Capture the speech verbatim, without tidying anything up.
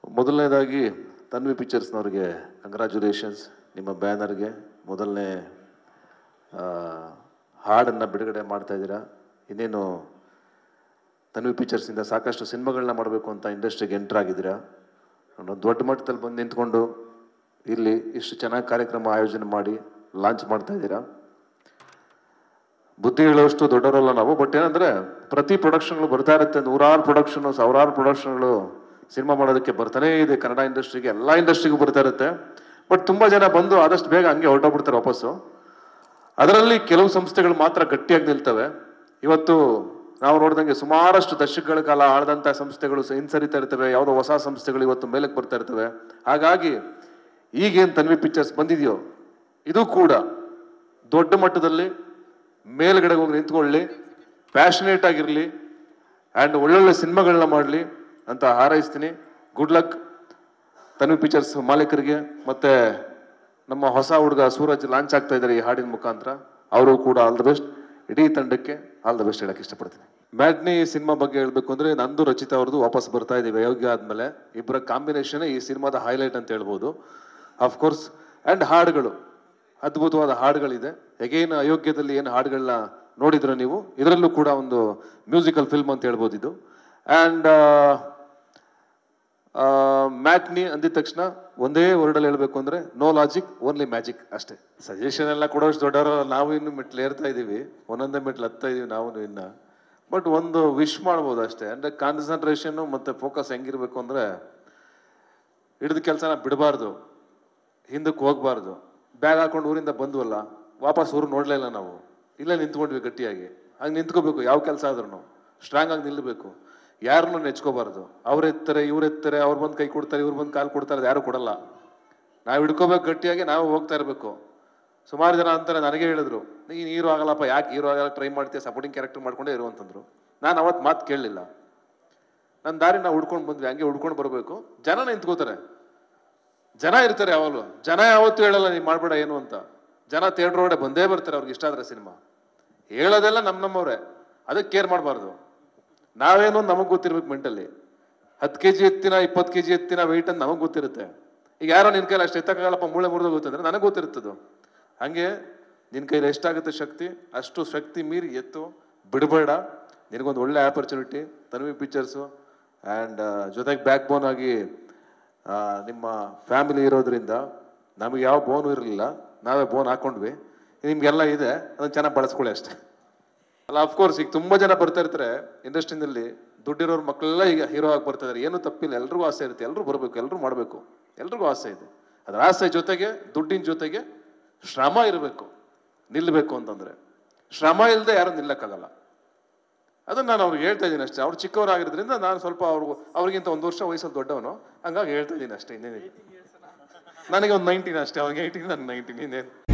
ಮೊದಲನೇದಾಗಿ ತನ್ವಿ ಪಿಕ್ಚರ್ಸ್ನವ್ರಿಗೆ ಕಂಗ್ರ್ಯಾಚುಲೇಷನ್ಸ್. ನಿಮ್ಮ ಬ್ಯಾನರ್ಗೆ ಮೊದಲನೇ ಹಾಡನ್ನು ಬಿಡುಗಡೆ ಮಾಡ್ತಾ ಇದ್ದೀರಾ. ಇನ್ನೇನು ತನ್ವಿ ಪಿಕ್ಚರ್ಸಿಂದ ಸಾಕಷ್ಟು ಸಿನಿಮಾಗಳನ್ನ ಮಾಡಬೇಕು ಅಂತ ಇಂಡಸ್ಟ್ರಿಗೆ ಎಂಟರ್ ಆಗಿದ್ದೀರಾ. ದೊಡ್ಡ ಮಟ್ಟದಲ್ಲಿ ಬಂದು ನಿಂತ್ಕೊಂಡು ಇಲ್ಲಿ ಇಷ್ಟು ಚೆನ್ನಾಗಿ ಕಾರ್ಯಕ್ರಮ ಆಯೋಜನೆ ಮಾಡಿ ಲಾಂಚ್ ಮಾಡ್ತಾ ಇದ್ದೀರಾ. ಬುದ್ಧಿ ಹೇಳುವಷ್ಟು ದೊಡ್ಡವರಲ್ಲ ನಾವು. ಬಟ್ ಏನಂದರೆ ಪ್ರತಿ ಪ್ರೊಡಕ್ಷನ್ಗಳು ಬರ್ತಾ ಇರುತ್ತೆ, ನೂರಾರು ಪ್ರೊಡಕ್ಷನು ಸಾವಿರಾರು ಪ್ರೊಡಕ್ಷನ್ಗಳು ಸಿನಿಮಾ ಮಾಡೋದಕ್ಕೆ ಬರ್ತಾನೇ ಇದೆ. ಕನ್ನಡ ಇಂಡಸ್ಟ್ರಿಗೆ ಎಲ್ಲ ಇಂಡಸ್ಟ್ರಿಗೂ ಬರ್ತಾ ಇರುತ್ತೆ. ಬಟ್ ತುಂಬ ಜನ ಬಂದು ಆದಷ್ಟು ಬೇಗ ಹಂಗೆ ಹೊರಟೋಗ್ಬಿಡ್ತಾರೆ ವಾಪಸ್ಸು. ಅದರಲ್ಲಿ ಕೆಲವು ಸಂಸ್ಥೆಗಳು ಮಾತ್ರ ಗಟ್ಟಿಯಾಗಿ ನಿಲ್ತವೆ. ಇವತ್ತು ನಾವು ನೋಡಿದಂಗೆ ಸುಮಾರಷ್ಟು ದಶಕಗಳ ಕಾಲ ಆಳದಂಥ ಸಂಸ್ಥೆಗಳು ಹಿಂಸರಿತಾ ಇರ್ತವೆ, ಯಾವುದೋ ಹೊಸ ಸಂಸ್ಥೆಗಳು ಇವತ್ತು ಮೇಲಕ್ಕೆ ಬರ್ತಾ ಇರ್ತವೆ. ಹಾಗಾಗಿ ಈಗೇನು ತನ್ವಿ ಪಿಕ್ಚರ್ಸ್ ಬಂದಿದೆಯೋ ಇದು ಕೂಡ ದೊಡ್ಡ ಮಟ್ಟದಲ್ಲಿ ಮೇಲ್ಗಡೆ ಹೋಗಿ ನಿಂತ್ಕೊಳ್ಳಿ, ಪ್ಯಾಷನೇಟ್ ಆಗಿರಲಿ ಆ್ಯಂಡ್ ಒಳ್ಳೊಳ್ಳೆ ಸಿನಿಮಾಗಳನ್ನ ಮಾಡಲಿ ಅಂತ ಹಾರೈಸ್ತೀನಿ. ಗುಡ್ ಲಕ್ ತನ್ವಿ ಪಿಕ್ಚರ್ಸ್ ಮಾಲೀಕರಿಗೆ. ಮತ್ತು ನಮ್ಮ ಹೊಸ ಹುಡುಗ ಸೂರಜ್ ಲಾಂಚ್ ಆಗ್ತಾ ಇದ್ದಾರೆ ಈ ಹಾಡಿನ ಮುಖಾಂತರ, ಅವರು ಕೂಡ ಆಲ್ ದ ಬೆಸ್ಟ್. ಇಡೀ ತಂಡಕ್ಕೆ ಆಲ್ ದ ಬೆಸ್ಟ್ ಹೇಳಕ್ಕೆ ಇಷ್ಟಪಡ್ತೀನಿ. ಮ್ಯಾಟ್ನಿ ಸಿನಿಮಾ ಬಗ್ಗೆ ಹೇಳಬೇಕು ಅಂದರೆ ನಂದು ರಚಿತಾ ಅವ್ರದ್ದು ವಾಪಸ್ ಬರ್ತಾ ಇದ್ದೀವಿ ಅಯೋಗ್ಯ ಆದಮೇಲೆ. ಇಬ್ಬರ ಕಾಂಬಿನೇಷನ್ ಈ ಸಿನಿಮಾದ ಹೈಲೈಟ್ ಅಂತ ಹೇಳ್ಬೋದು. ಅಫ್ಕೋರ್ಸ್ ಆ್ಯಂಡ್ ಹಾಡುಗಳು, ಅದ್ಭುತವಾದ ಹಾಡುಗಳಿದೆ. ಎಗೇನ್ ಅಯೋಗ್ಯದಲ್ಲಿ ಏನು ಹಾಡುಗಳನ್ನ ನೋಡಿದ್ರೆ ನೀವು, ಇದರಲ್ಲೂ ಕೂಡ ಒಂದು ಮ್ಯೂಸಿಕಲ್ ಫಿಲ್ಮ್ ಅಂತ ಹೇಳ್ಬೋದು ಇದು. ಆ್ಯಂಡ್ ಮ್ಯಾಟ್ನಿ ಅಂದಿದ ತಕ್ಷಣ ಒಂದೇ ವರ್ಡಲ್ಲಿ ಹೇಳಬೇಕು ಅಂದರೆ ನೋ ಲಾಜಿಕ್ ಓನ್ಲಿ ಮ್ಯಾಜಿಕ್ ಅಷ್ಟೇ. ಸಜೆಷನ್ ಎಲ್ಲ ಕೊಡೋಷ್ಟು ದೊಡ್ಡವರು ನಾವು ಇನ್ನು ಮೆಟ್ಲು ಏರ್ತಾ ಇದ್ದೀವಿ, ಒಂದೊಂದೇ ಮೆಟ್ಲು ಹತ್ತಾ ಇದ್ದೀವಿ ನಾವು ಇನ್ನು. ಬಟ್ ಒಂದು ವಿಶ್ ಮಾಡ್ಬೋದು ಅಷ್ಟೇ. ಅಂದರೆ ಕಾನ್ಸಂಟ್ರೇಷನ್ನು ಮತ್ತು ಫೋಕಸ್ ಹೆಂಗಿರಬೇಕು ಅಂದರೆ ಹಿಡಿದ ಕೆಲಸನ ಬಿಡಬಾರ್ದು, ಹಿಂದಕ್ಕೆ ಹೋಗಬಾರ್ದು. ಬ್ಯಾಗ್ ಹಾಕೊಂಡು ಊರಿಂದ ಬಂದ್ವಲ್ಲ, ವಾಪಸ್ ಊರು ನೋಡಲೇ ಇಲ್ಲ ನಾವು, ಇಲ್ಲೇ ನಿಂತ್ಕೊಂಡ್ವಿ ಗಟ್ಟಿಯಾಗಿ. ಹಾಗೆ ನಿಂತ್ಕೋಬೇಕು, ಯಾವ ಕೆಲಸ ಆದ್ರೂ ಸ್ಟ್ರಾಂಗ್ ಆಗಿ ನಿಲ್ಲಬೇಕು. ಯಾರನ್ನೂ ನೆಚ್ಕೋಬಾರ್ದು. ಅವ್ರು ಎತ್ತಾರೆ ಇವ್ರು ಎತ್ತಾರೆ, ಅವ್ರು ಬಂದು ಕೈ ಕೊಡ್ತಾರೆ ಇವ್ರು ಬಂದು ಕಾಲು ಕೊಡ್ತಾರೆ, ಯಾರು ಕೊಡಲ್ಲ. ನಾವು ಹಿಡ್ಕೋಬೇಕು ಗಟ್ಟಿಯಾಗಿ, ನಾವು ಹೋಗ್ತಾ ಇರಬೇಕು. ಸುಮಾರು ಜನ ಅಂತಾರೆ, ನನಗೆ ಹೇಳಿದ್ರು ನೀನು ಹೀರೋ ಆಗಲ್ಲಪ್ಪ, ಯಾಕೆ ಹೀರೋ ಆಗಲ್ಲ, ಟ್ರೈ ಮಾಡ್ತೀಯ, ಸಪೋರ್ಟಿಂಗ್ ಕ್ಯಾರೆಕ್ಟರ್ ಮಾಡ್ಕೊಂಡೇ ಇರು ಅಂತಂದ್ರು. ನಾನು ಅವತ್ತು ಮಾತು ಕೇಳಲಿಲ್ಲ. ನನ್ನ ದಾರಿ ನಾವು ಹುಡ್ಕೊಂಡು ಬಂದ್ವಿ, ಹಂಗೆ ಹುಡ್ಕೊಂಡು ಬರಬೇಕು. ಜನ ನಿಂತ್ಕೋತಾರೆ, ಜನ ಇರ್ತಾರೆ ಯಾವಾಗಲೂ. ಜನ ಯಾವತ್ತೂ ಹೇಳಲ್ಲ ನೀವು ಮಾಡಬೇಡ ಏನು ಅಂತ. ಜನ ಥಿಯೇಟ್ರ್ ಒಳಗಡೆ ಬಂದೇ ಬರ್ತಾರೆ ಅವ್ರಿಗೆ ಇಷ್ಟ ಆದರೆ ಸಿನಿಮಾ. ಹೇಳೋದೆಲ್ಲ ನಮ್ಮ ನಮ್ಮವ್ರೆ, ಅದಕ್ಕೆ ಕೇರ್ ಮಾಡಬಾರ್ದು. ನಾವೇನು ನಮಗೆ ಗೊತ್ತಿರ್ಬೇಕು ಮೆಂಟಲ್ಲಿ. ಹತ್ತು ಕೆ ಜಿ ಎತ್ತಿನ ಇಪ್ಪತ್ತು ಕೆ ಜಿ ಎತ್ತಿನ ವೆಯ್ಟ್ ಅಂತ ನಮಗೆ ಗೊತ್ತಿರುತ್ತೆ. ಈಗ ಯಾರೋ ನಿನ್ನ ಕೈಲಿ ಅಷ್ಟು ಎತ್ತಕ್ಕಾಗಲ್ಲಪ್ಪ, ಮೂಳೆ ಮುರಿದು ಗೊತ್ತಂದ್ರೆ ನನಗೆ ಗೊತ್ತಿರುತ್ತದು. ಹಾಗೆ ನಿನ್ನ ಕೈಲಿ ಎಷ್ಟಾಗುತ್ತೆ ಶಕ್ತಿ, ಅಷ್ಟು ಶಕ್ತಿ ಮೀರಿ ಎತ್ತು, ಬಿಡಬೇಡ. ನಿನಗೊಂದು ಒಳ್ಳೆ ಆಪರ್ಚುನಿಟಿ ತನ್ವಿ ಪಿಕ್ಚರ್ಸು. ಆ್ಯಂಡ್ ಜೊತೆಗೆ ಬ್ಯಾಕ್ ಬೋನ್ ಆಗಿ ನಿಮ್ಮ ಫ್ಯಾಮಿಲಿ ಇರೋದ್ರಿಂದ ನಮಗೆ ಯಾವ ಬೋನು ಇರಲಿಲ್ಲ, ನಾವೇ ಬೋನ್ ಹಾಕೊಂಡ್ವಿ. ನಿಮಗೆಲ್ಲ ಇದೆ, ಅದನ್ನು ಚೆನ್ನಾಗಿ ಬಳಸ್ಕೊಳ್ಳಿ ಅಷ್ಟೇ. ಅಲ್ಲ, ಅಫ್ಕೋರ್ಸ್ ಈಗ ತುಂಬ ಜನ ಬರ್ತಾ ಇರ್ತಾರೆ ಇಂಡಸ್ಟ್ರಿನಲ್ಲಿ. ದುಡ್ಡಿರೋರು ಮಕ್ಕಳೆಲ್ಲ ಈಗ ಹೀರೋ ಆಗಿ ಬರ್ತಾ ಇದ್ದಾರೆ. ಏನೂ ತಪ್ಪಿಲ್ಲ, ಎಲ್ರಿಗೂ ಆಸೆ ಇರುತ್ತೆ, ಎಲ್ಲರೂ ಬರಬೇಕು, ಎಲ್ಲರೂ ಮಾಡಬೇಕು, ಎಲ್ರಿಗೂ ಆಸೆ ಇದೆ. ಅದರ ಆಸೆ ಜೊತೆಗೆ ದುಡ್ಡಿನ ಜೊತೆಗೆ ಶ್ರಮ ಇರಬೇಕು. ನಿಲ್ಲಬೇಕು ಅಂತಂದರೆ ಶ್ರಮ ಇಲ್ಲದೆ ಯಾರು ನಿಲ್ಲಕ್ಕಾಗಲ್ಲ. ಅದನ್ನು ನಾನು ಅವ್ರಿಗೆ ಹೇಳ್ತಾ ಇದ್ದೀನಿ ಅಷ್ಟೇ. ಅವ್ರು ಚಿಕ್ಕವರಾಗಿರೋದ್ರಿಂದ ನಾನು ಸ್ವಲ್ಪ ಅವ್ರಿಗೂ ಅವ್ರಿಗಿಂತ ಒಂದು ವರ್ಷ ವಯಸ್ಸಲ್ಲಿ ದೊಡ್ಡವನು, ಹಂಗಾಗಿ ಹೇಳ್ತಾ ಇದ್ದೀನಿ ಅಷ್ಟೇ. ಇನ್ನೇನಿದೆ, ನನಗೆ ಒಂದು ನೈನ್ಟೀನ್ ಅಷ್ಟೇ, ಅವ್ರಿಗೆ ಏಯ್ಟೀನ್, ನನಗೆ ನೈನ್ಟೀನ್, ಇನ್ನೇನು.